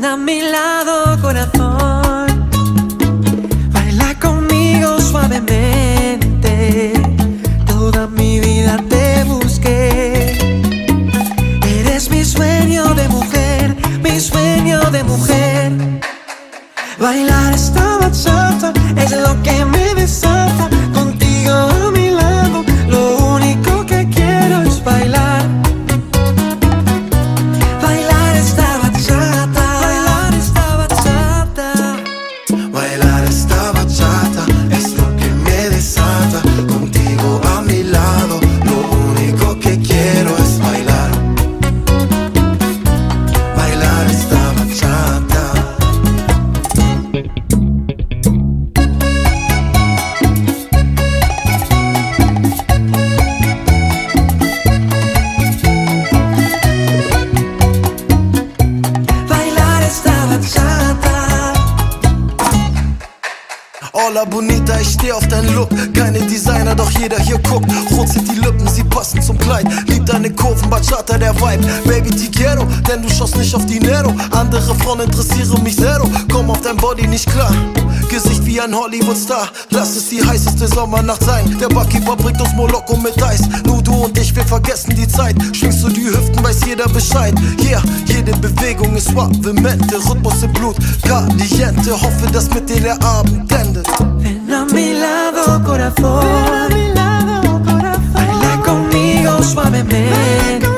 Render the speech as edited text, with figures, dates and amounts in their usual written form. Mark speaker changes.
Speaker 1: a mi lado, corazón. Baila conmigo suavemente. Toda mi vida te busqué. Eres mi sueño de mujer, mi sueño de mujer. Bailar esta bachata es lo que me desata. Contigo a mi lado, lo único que quiero es bailar. Bailar esta bachata, bailar esta bachata.
Speaker 2: Bailar esta bachata es lo que me desata. Contigo a mi lado, lo único que quiero es bailar. Bailar esta bachata.
Speaker 1: Bailar esta bachata.
Speaker 2: Hola Bonita, ich steh auf deinen Look. Keine Designer, doch jeder hier guckt. Runzelt die Lippen, sie passen zum Kleid. Lieb deine Kurven, Bachata, der Vibe. Baby, te quiero, denn du schaust nicht auf Dinero. Andere Frauen interessieren mich zero. Komm auf dein Body nicht klar. Gesicht wie ein Hollywood-Star. Lass es die heißeste Sommernacht sein. Der Barkeeper bringt uns Moloko mit Eis. Nur du und ich, wir vergessen die Zeit. Schwingst du die Hüften, weiß jeder Bescheid. Yeah, jede Bewegung ist suavemente. Rhythmus im Blut, caliente. Hoffe, dass mit dir der Abend endet.
Speaker 1: Ven a mi lado, corazón.
Speaker 3: Ven a mi lado, corazón.
Speaker 1: Baila conmigo suavemente.